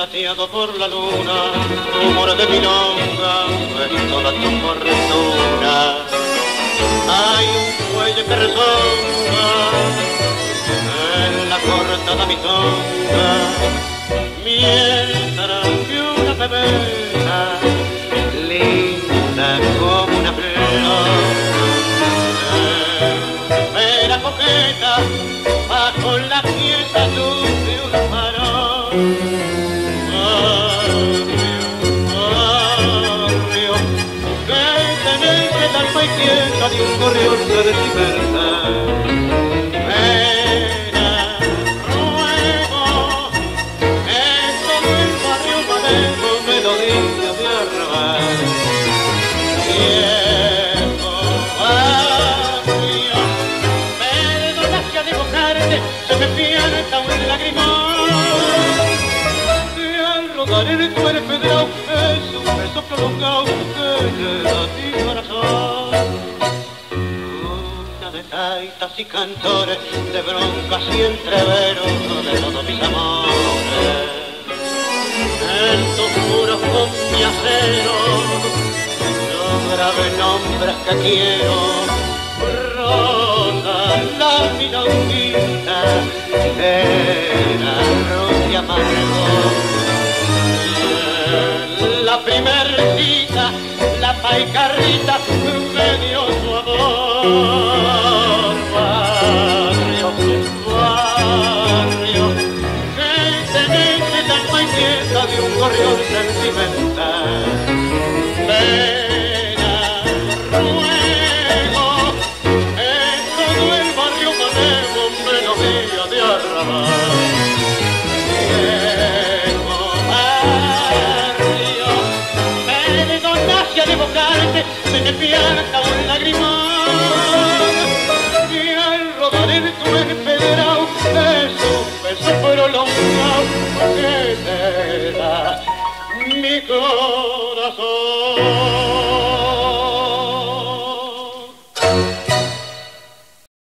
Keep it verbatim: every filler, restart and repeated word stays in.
plateado por la luna, rumor de milonga, es toda tu fortuna. Hay un cuello que resonga en la cortada milonga, mientras que una pebeta linda como una flor, espera coqueta bajo la quieta luz de un farol. Barrio, que tenés el alma inquieta de un gorrión de libertad. Pena, ruego, es todo el barrio manejo, melodía de arrabal. Viejo barrio, perdona que al evocarte se me pierda un lagrimón. Y al rodar en tu empedrado es un beso prolongado que llena mi corazón. Una de taitas y cantores, de broncas y entreveros de todos mis amores. En tus muros con mi acero yo grabé nombres que quiero. Rosa, la milonguita, era rubia amargo. La primer cita, la paicarrita me dio su amor. Barrio, barrio, que tenés el alma inquieta de un gorrión sentimental. Pena, ruego, es todo el barrio manejo, melodía de arrabal. De evocarte se me pierda un lagrimón. Y al rodar en tu empedrado es un beso prolongado que te da mi corazón.